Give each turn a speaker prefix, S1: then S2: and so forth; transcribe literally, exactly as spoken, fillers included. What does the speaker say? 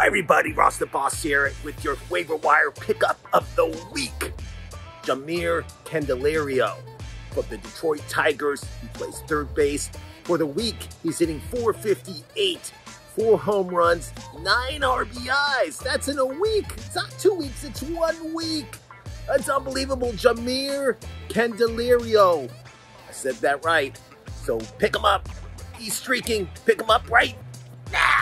S1: everybody, Ross the Boss here with your waiver wire pickup of the week. Jeimer Candelario from the Detroit Tigers. He plays third base. For the week, he's hitting four fifty-eight, four home runs, nine R B Is. That's in a week. It's not two weeks, it's one week. That's unbelievable. Jeimer Candelario. I said that right. So pick him up. He's streaking. Pick him up right now.